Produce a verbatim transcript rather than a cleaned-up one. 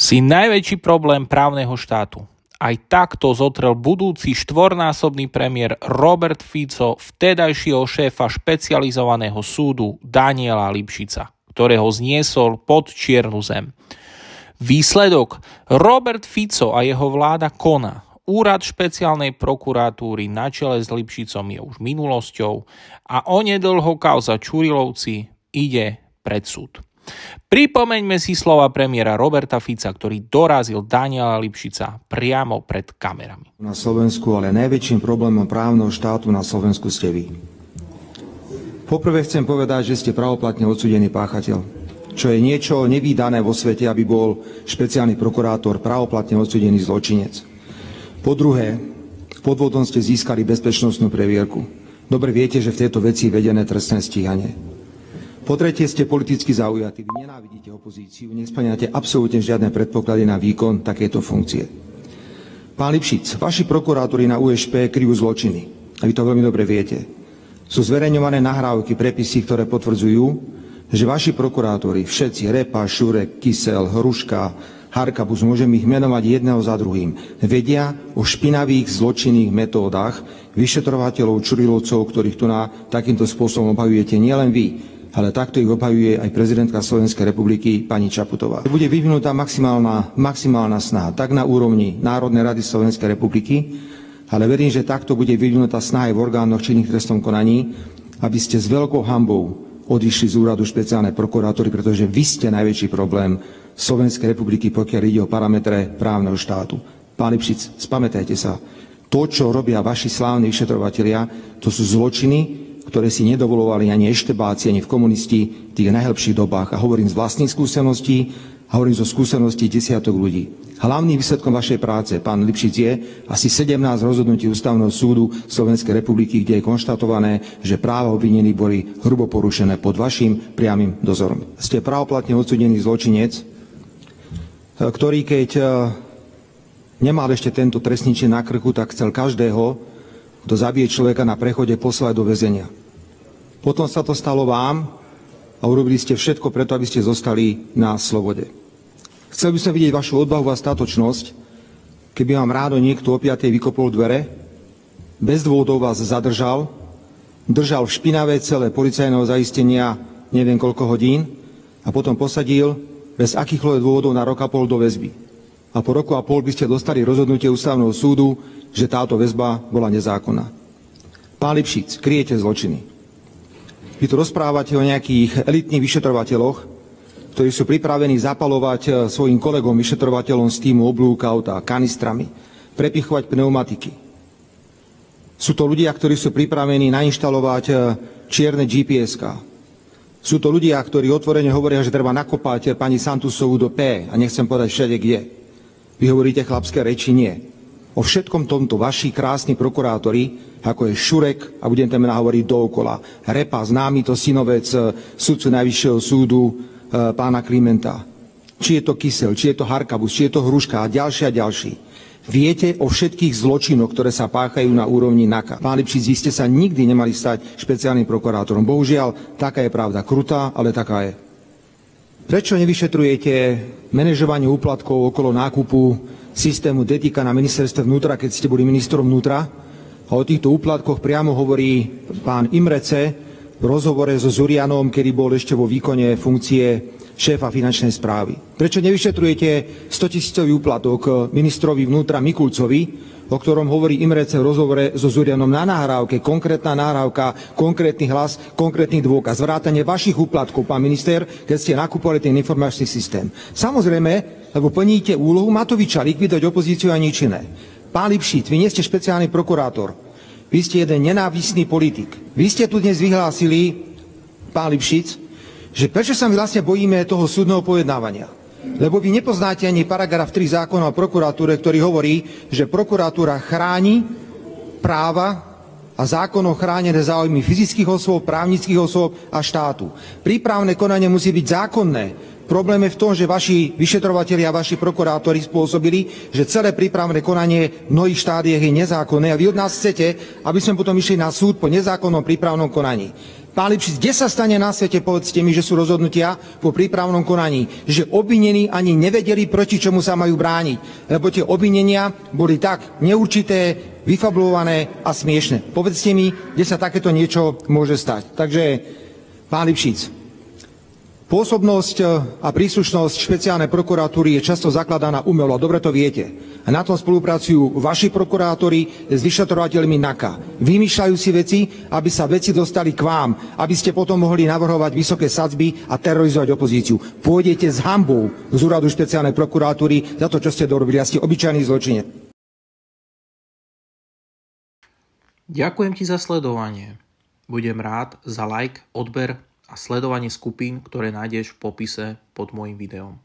Si najväčší problém právneho štátu. Aj takto zotrel budúci štvornásobný premiér Robert Fico vtedajšieho šéfa špecializovaného súdu Daniela Lipšica, ktorého zniesol pod čiernu zem. Výsledok? Robert Fico a jeho vláda koná. Úrad špeciálnej prokuratúry na čele s Lipšicom je už minulosťou a onedlho kauza Čurilovci ide pred súd. Pripomeňme si slova premiéra Roberta Fica, ktorý dorazil Daniela Lipšica priamo pred kamerami. Na Slovensku, ale najväčším problémom právneho štátu na Slovensku ste vy. Poprvé chcem povedať, že ste pravoplatne odsúdený páchateľ, čo je niečo nevídané vo svete, aby bol špeciálny prokurátor pravoplatne odsúdený zločinec. Po druhé, podvodom ste získali bezpečnostnú previerku. Dobre viete, že v tejto veci je vedené trestné stíhanie. Po tretie, ste politicky zaujatí. Vy nenávidíte opozíciu, nespĺňate absolútne žiadne predpoklady na výkon takéto funkcie. Pán Lipšic, vaši prokurátori na ú es pé kryjú zločiny. A vy to veľmi dobre viete. Sú zverejňované nahrávky, prepisy, ktoré potvrdzujú, že vaši prokurátori, všetci, Repa, Šurek, Kysel, Hruška, Harkabus, môžem ich menovať jedného za druhým, vedia o špinavých zločinných metódach vyšetrovateľov Čurilovcov, ktorých tu na takýmto spôsobom obhajujete nielen vy, ale takto ich obhajuje aj prezidentka Slovenskej republiky pani Čaputová. Bude vyvinutá maximálna, maximálna snaha tak na úrovni Národnej rady Slovenskej republiky, ale verím, že takto bude vyvinutá snaha aj v orgánoch činných v trestnom konaní, aby ste s veľkou hanbou odišli z úradu špeciálnej prokuratúry, pretože vy ste najväčší problém Slovenskej republiky, pokiaľ ide o parametre právneho štátu. Pán Lipšic, spamätajte sa, to, čo robia vaši slávni vyšetrovatelia, to sú zločiny, ktoré si nedovolovali ani eštebáci, ani v komunisti v tých najlepších dobách. A hovorím z vlastných skúseností a hovorím zo skúseností desiatok ľudí. Hlavným výsledkom vašej práce, pán Lipšic, je asi sedemnásť rozhodnutí Ústavného súdu Slovenskej republiky, kde je konštatované, že práva obvinených boli hrubo porušené pod vašim priamym dozorom. Ste právoplatne odsúdený zločinec, ktorý keď nemal ešte tento trestný čin na krku, tak chcel každého, kto zabije človeka na prechode, poslať do väzenia. Potom sa to stalo vám a urobili ste všetko preto, aby ste zostali na slobode. Chcel by som vidieť vašu odvahu a statočnosť, keby vám ráno niekto o piatej vykopol dvere, bez dôvodov vás zadržal, držal v špinavé cele policajného zaistenia neviem koľko hodín a potom posadil bez akýchkoľvek dôvodov na rok a pol do väzby. A po roku a pol by ste dostali rozhodnutie Ústavného súdu, že táto väzba bola nezákonná. Pán Lipšic, kryjete zločiny. Vy tu rozprávate o nejakých elitných vyšetrovateľoch, ktorí sú pripravení zapalovať svojim kolegom vyšetrovateľom z týmu oblúk auta kanistrami, prepichovať pneumatiky. Sú to ľudia, ktorí sú pripravení nainštalovať čierne gé pé eska. Sú to ľudia, ktorí otvorene hovoria, že treba nakopať pani Santusovú do P a nechcem povedať všade kde. Vy hovoríte chlapské reči, nie. O všetkom tomto vaši krásni prokurátori, ako je Šurek, a budem tam hovoriť dookola, Repa, známy to synovec sudcu Najvyššieho súdu pána Klimenta. Či je to Kysel, či je to Harkabus, či je to Hruška a ďalší a ďalší. Viete o všetkých zločinoch, ktoré sa páchajú na úrovni NAKA. Pán Lipšic, vy ste sa nikdy nemali stať špeciálnym prokurátorom. Bohužiaľ, taká je pravda. Krutá, ale taká je. Prečo nevyšetrujete manažovanie úplatkov okolo nákupu systému Detika na ministerstve vnútra, keď ste boli ministrom vnútra? A o týchto úplatkoch priamo hovorí pán Imrece v rozhovore so Zurianom, kedy bol ešte vo výkone funkcie šéfa finančnej správy. Prečo nevyšetrujete stotisícový úplatok ministrovi vnútra Mikulcovi, o ktorom hovorí Imrece v rozhovore so Zurianom na nahrávke, konkrétna nahrávka, konkrétny hlas, konkrétny dôkaz, vrátane vašich úplatkov, pán minister, keď ste nakupovali ten informačný systém. Samozrejme, lebo plníte úlohu Matoviča, likvidovať opozíciu a nič iné. Pán Lipšic, vy nie ste špeciálny prokurátor. Vy ste jeden nenávistný politik. Vy ste tu dnes vyhlásili, pán Lipšic, že prečo sa my vlastne bojíme toho súdneho pojednávania. Lebo vy nepoznáte ani paragraf tri zákona o prokuratúre, ktorý hovorí, že prokuratúra chráni práva a zákonom chránené záujmy fyzických osôb, právnických osôb a štátu. Prípravné konanie musí byť zákonné. Problém je v tom, že vaši vyšetrovatelia a vaši prokurátori spôsobili, že celé prípravné konanie v mnohých štádiách je nezákonné a vy od nás chcete, aby sme potom išli na súd po nezákonnom prípravnom konaní. Pán Lipšic, kde sa stane na svete, povedzte mi, že sú rozhodnutia po prípravnom konaní, že obvinení ani nevedeli, proti čomu sa majú brániť, lebo tie obvinenia boli tak neurčité, vyfabulované a smiešne. Povedzte mi, kde sa takéto niečo môže stať. Takže, pán Lipšic, pôsobnosť a príslušnosť špeciálnej prokuratúry je často zakladaná umelo, dobre to viete. A na tom spolupracujú vaši prokurátori s vyšetrovateľmi NAKA. Vymýšľajú si veci, aby sa veci dostali k vám, aby ste potom mohli navrhovať vysoké sadzby a terorizovať opozíciu. Pôjdete s hanbou z úradu špeciálnej prokuratúry za to, čo ste dorobili. A ste obyčajný zločinec. Ďakujem ti za sledovanie. Budem rád za like, odber a sledovanie skupín, ktoré nájdeš v popise pod môjim videom.